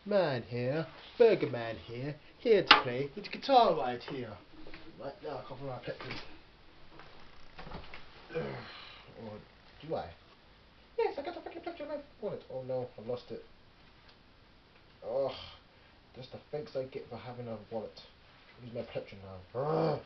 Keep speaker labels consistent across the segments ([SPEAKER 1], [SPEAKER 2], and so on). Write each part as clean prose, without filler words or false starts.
[SPEAKER 1] Man here, Burger Man here to play with the guitar right here. Right now, I can't find my plectrum. Or do I? Yes, I got the fucking plectrum in my wallet. Oh no, I lost it. Oh, that's the thanks I get for having a wallet. Use my plectrum now. Oh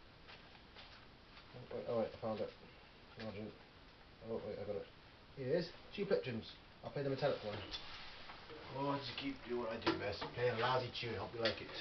[SPEAKER 1] wait, I found it. Margin. Oh wait, I got it. Here it is. 2 plectrums. I'll play the metallic one. Oh, I just keep doing what I do best. Play a lousy tune. Hope you like it.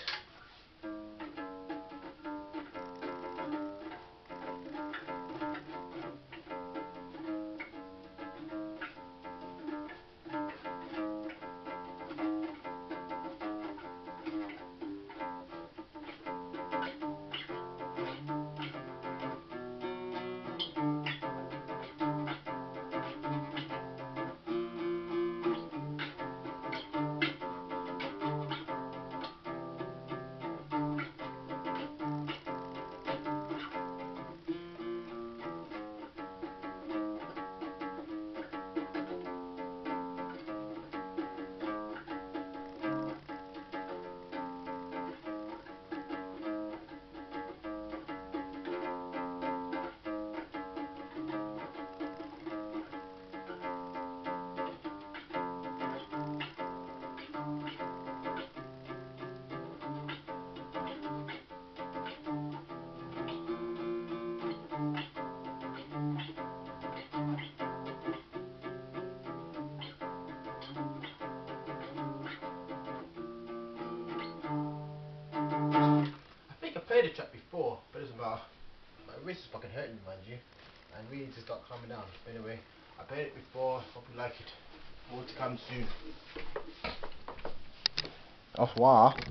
[SPEAKER 1] I think I played the track before, but it's about my wrist is fucking hurting, mind you, and we need to start calming down. But anyway, I played it before. Hope you like it. More to come soon. Au revoir.